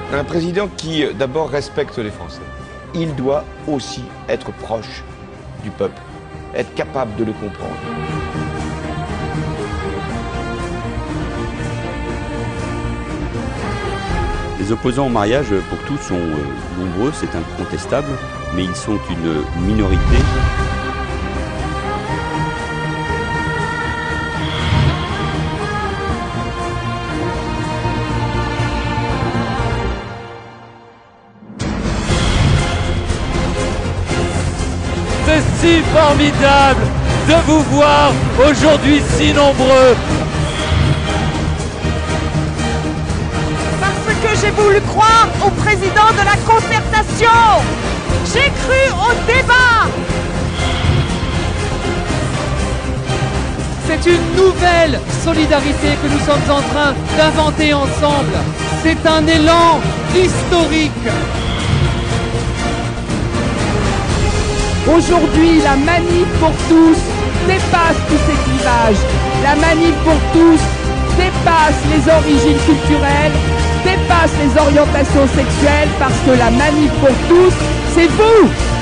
Un président qui d'abord respecte les Français. Il doit aussi être proche du peuple, être capable de le comprendre. Les opposants au mariage, pour tous, sont nombreux, c'est incontestable, mais ils sont une minorité. C'est si formidable de vous voir aujourd'hui si nombreux. Parce que j'ai voulu croire au président de la concertation. J'ai cru au débat. C'est une nouvelle solidarité que nous sommes en train d'inventer ensemble. C'est un élan historique. Aujourd'hui, la manif pour tous dépasse tous ces clivages. La manif pour tous dépasse les origines culturelles, dépasse les orientations sexuelles, parce que la manif pour tous, c'est vous!